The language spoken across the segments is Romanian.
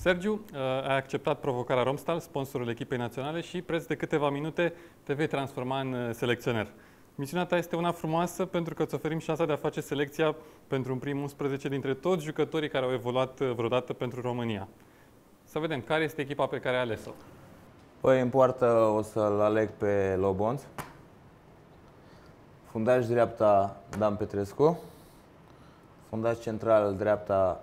Sergiu, ai acceptat provocarea Romstal, sponsorul echipei naționale, și preț de câteva minute te vei transforma în selecționer. Misiunea ta este una frumoasă pentru că îți oferim șansa de a face selecția pentru un prim 11 dintre toți jucătorii care au evoluat vreodată pentru România. Să vedem care este echipa pe care ai ales-o. Păi, în poartă o să-l aleg pe Lobonț. Fundaș dreapta Dan Petrescu. Fundaș central dreapta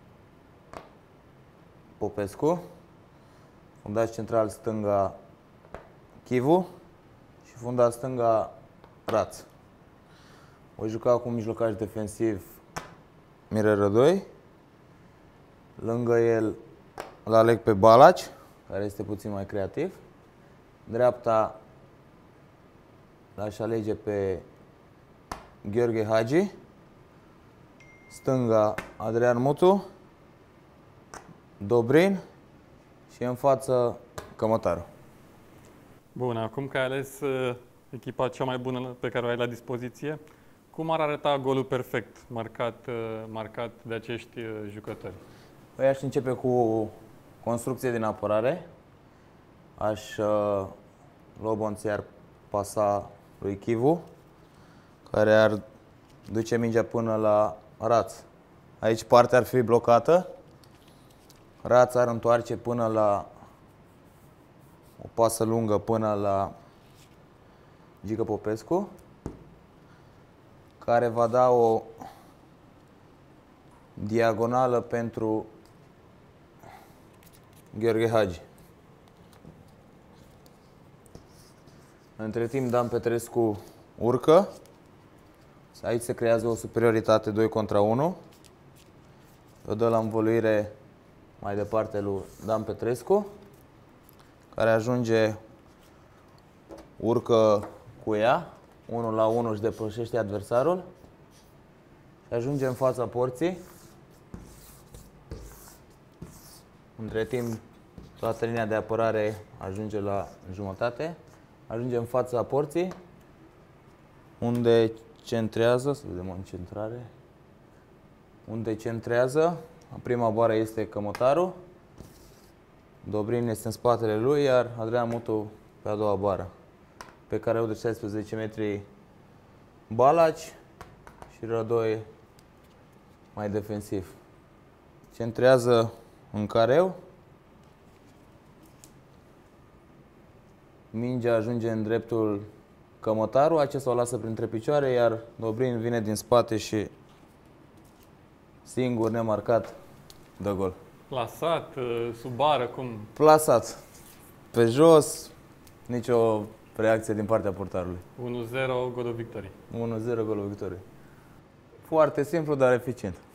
Popescu. Fundaș central stânga Chivu. Și fundaș stânga Raț. Voi juca cu mijlocaș defensiv Mirel Rădoi. Lângă el îl aleg pe Balaci, care este puțin mai creativ. Dreapta l-aș alege pe Gheorghe Hagi. Stânga Adrian Mutu, Dobrin și în față Cămătaru. Bun, acum că ai ales echipa cea mai bună pe care o ai la dispoziție, cum ar arăta golul perfect marcat de acești jucători? Păi aș începe cu construcție din apărare. Lobonț ar pasa lui Chivu, care ar duce mingea până la Raț. Aici partea ar fi blocată. Raț ar întoarce până la o pasă lungă până la Gică Popescu, care va da o diagonală pentru Gheorghe Hagi. Între timp, Dan Petrescu urcă. Aici se creează o superioritate 2 contra 1. O dă la învăluire mai departe lui Dan Petrescu, care ajunge, urcă cu ea, 1 la 1 își depășește adversarul și ajunge în fața porții. Între timp, toată linia de apărare ajunge la jumătate. Ajunge în fața porții, unde centrează, să vedem în centrare, unde centrează. Prima bară este Cămătaru, Dobrin este în spatele lui, iar Adrian Mutu pe a doua bară, pe care au de 16 metri Balaci și Rădoi mai defensiv. Centrează în careu. Mingea ajunge în dreptul Cămătaru, acesta o lasă printre picioare, iar Dobrin vine din spate și singur, nemarcat, dă gol. Plasat, sub bară, cum? Plasat. Pe jos, nicio reacție din partea portarului. 1-0, golul victoriei. 1-0, golul victoriei. Foarte simplu, dar eficient.